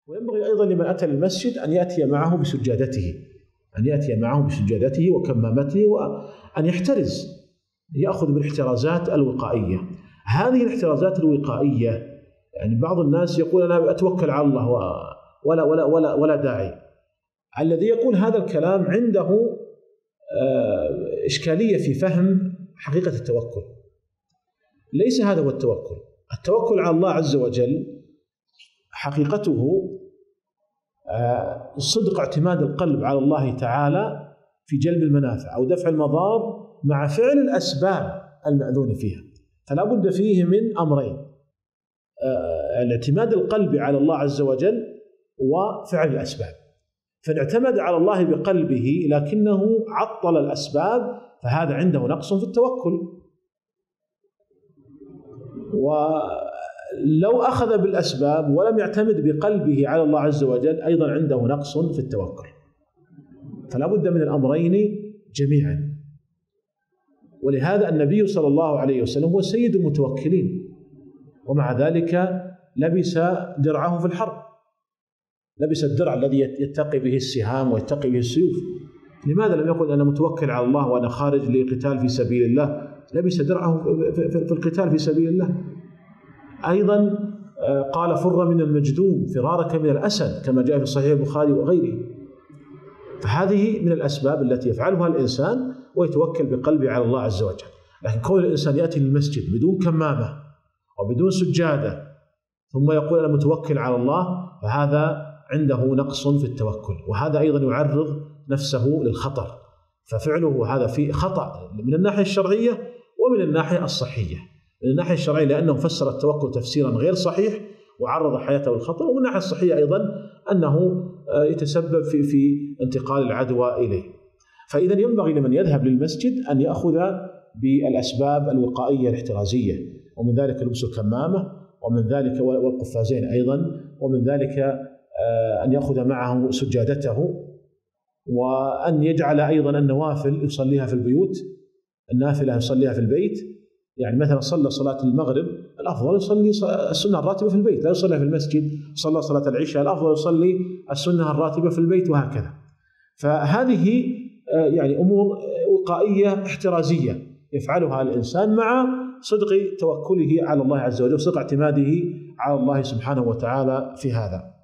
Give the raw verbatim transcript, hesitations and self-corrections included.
وينبغي أيضا لمن أتى للمسجد أن يأتي معه بسجادته، أن يأتي معه بسجادته وكمامته، وأن يحترز، يأخذ بالاحترازات الوقائية. هذه الاحترازات الوقائية يعني بعض الناس يقول أنا أتوكل على الله ولا ولا ولا ولا داعي. الذي يقول هذا الكلام عنده إشكالية في فهم حقيقة التوكل. ليس هذا هو التوكل. التوكل على الله عز وجل حقيقته صدق اعتماد القلب على الله تعالى في جلب المنافع أو دفع المضار مع فعل الأسباب المأذون فيها. فلا بد فيه من أمرين: الاعتماد القلبي على الله عز وجل وفعل الأسباب. فإن اعتمد على الله بقلبه لكنه عطل الأسباب فهذا عنده نقص في التوكل. ولو أخذ بالأسباب ولم يعتمد بقلبه على الله عز وجل أيضا عنده نقص في التوكل. فلا بد من الأمرين جميعا. ولهذا النبي صلى الله عليه وسلم هو سيد المتوكلين، ومع ذلك لبس درعه في الحرب، لبس الدرع الذي يتقي به السهام ويتقي به السيوف. لماذا لم يقل أنا متوكل على الله وأنا خارج لقتال في سبيل الله؟ لبس درعه في القتال في سبيل الله. أيضا قال فر من المجذوم فرارك من الأسد، كما جاء في صحيح البخاري وغيره. فهذه من الأسباب التي يفعلها الإنسان ويتوكل بقلبه على الله عز وجل. لكن كون الإنسان يأتي للمسجد بدون كمامة وبدون سجادة ثم يقول أنا متوكل على الله، فهذا عنده نقص في التوكل، وهذا أيضا يعرض نفسه للخطر. ففعله هذا في خطأ من الناحية الشرعية ومن الناحية الصحية. من الناحية الشرعية لأنه فسر التوكل تفسيرا غير صحيح وعرض حياته للخطر، ومن الناحية الصحية أيضا أنه يتسبب في في انتقال العدوى إليه. فإذا ينبغي لمن يذهب للمسجد أن يأخذ بالأسباب الوقائية الاحترازية، ومن ذلك لبس الكمامة، ومن ذلك والقفازين أيضا، ومن ذلك أن يأخذ معه سجادته، وأن يجعل أيضا النوافل يصليها في البيوت، النافلة يصليها في البيت. يعني مثلا صلى صلاة المغرب الأفضل يصلي السنة الراتبة في البيت، لا يصليها في المسجد. صلى صلاة العشاء الأفضل يصلي السنة الراتبة في البيت، وهكذا. فهذه يعني أمور وقائية احترازية يفعلها الإنسان مع صدق توكله على الله عز وجل وصدق اعتماده على الله سبحانه وتعالى في هذا.